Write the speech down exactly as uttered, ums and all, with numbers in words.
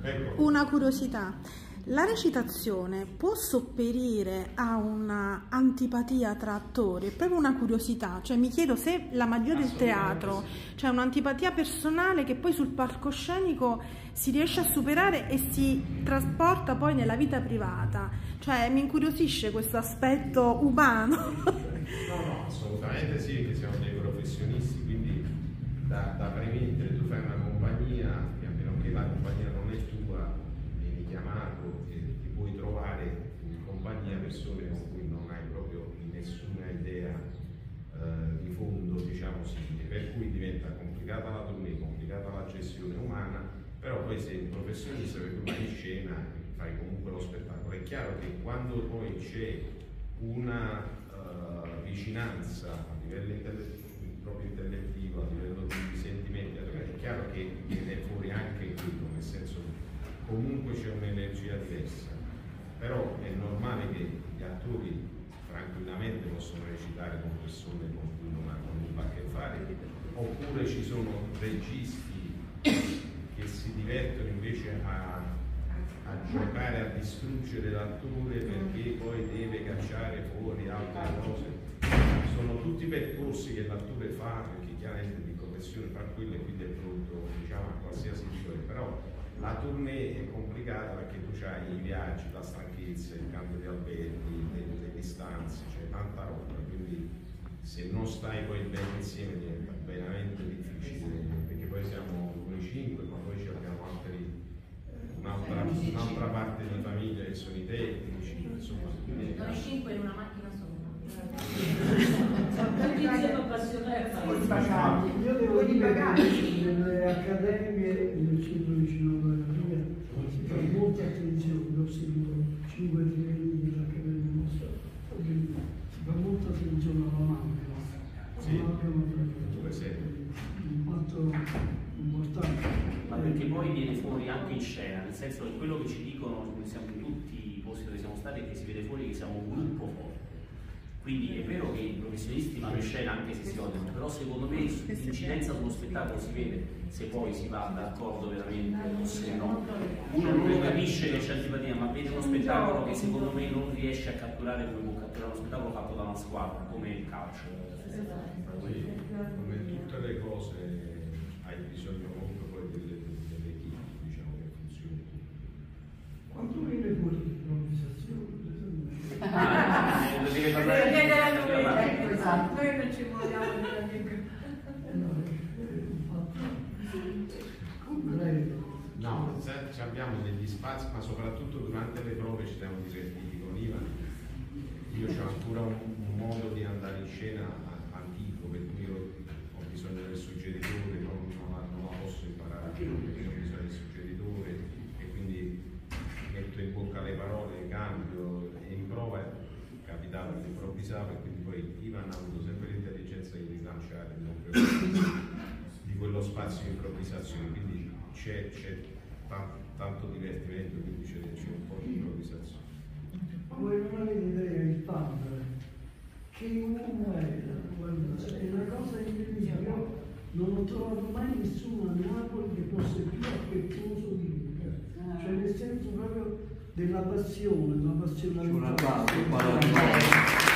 Ecco. Una curiosità. La recitazione può sopperire a una antipatia tra attori? È proprio una curiosità, cioè mi chiedo se la magia del teatro, sì. Cioè un'antipatia personale che poi sul palcoscenico si riesce a superare e si trasporta poi nella vita privata, cioè mi incuriosisce questo aspetto umano. No, no, assolutamente sì, che siamo dei professionisti, quindi da, da premettere tu fai una compagnia, e a meno che la compagnia non è tua, vieni chiamato e ti puoi trovare in compagnia persone con cui non hai proprio nessuna idea eh, di fondo, diciamo simile, per cui diventa complicata la tournée, complicata la gestione umana, però poi sei un professionista perché tu vai in scena e fai comunque lo spettacolo. È chiaro che quando poi c'è una uh, vicinanza a livello intellettivo, proprio intellettivo, a livello di sentimenti, è chiaro che viene fuori anche quello, nel senso comunque c'è un'energia diversa, però è normale che gli attori tranquillamente possono recitare con persone con cui non hanno nulla a che fare, oppure ci sono registi che si divertono invece a, a giocare, a distruggere l'attore perché poi deve cacciare fuori altre cose. Sono tutti percorsi che l'attore fa, perché chiaramente di professione fa quello e quindi è pronto, diciamo, a qualsiasi tipo di, però la tournée è complicata perché tu hai i viaggi, la stanchezza, il cambio di alberghi, le, le distanze, c'è tanta roba, quindi se non stai poi bene insieme diventa veramente difficile, perché poi siamo noi cinque, ma poi abbiamo un'altra un'altra parte di famiglia che sono i tecnici, insomma. Noi cinque in una macchina sola. Io devo dire che nelle accademie del centro di cinematografia si fa molta attenzione, ho seguito cinque livelli dell'accademia nostra, si fa molta attenzione alla macchina. Sì, dove sei? Un fatto importante. Ma perché poi viene fuori anche in scena, nel senso che quello che ci dicono, siamo in tutti i posti dove siamo stati, è che si vede fuori che siamo un gruppo forte. Quindi è vero che i professionisti vanno in scena anche se si odiano, però secondo me l'incidenza sullo spettacolo si vede se poi si va d'accordo veramente o se no. Uno non capisce che c'è antipatia, ma vede uno spettacolo che secondo me non riesce a catturare come può catturare uno spettacolo fatto da una squadra, come il calcio. Poi, come tutte le cose, hai bisogno comunque poi delle, delle equip, diciamo, che funzionino. Quanto viene fuori l'improvvisazione? Ah, deve parlare. Ecco, esatto, noi non ci muoviamo di No, abbiamo degli spazi, ma soprattutto durante le prove ci siamo divertiti con Ivan. Io ho ancora un, un modo di andare in scena antico, per cui io ho bisogno del suggeritore, non, non, la, non la posso imparare più, perché ho bisogno del suggeritore e quindi metto in bocca le parole, cambio e in prova è capitato di improvvisare, e quindi poi Ivan ha avuto sempre l'intelligenza di rilanciare di quello spazio di improvvisazione, quindi c'è tanto divertimento, quindi c'è un po' di improvvisazione. Voi non avete idea il padre che uomo era, guarda, è una cosa incredibile. Io non ho trovato mai nessuno a Napoli che fosse più affettuoso di lui, cioè nel senso proprio della passione, una passione.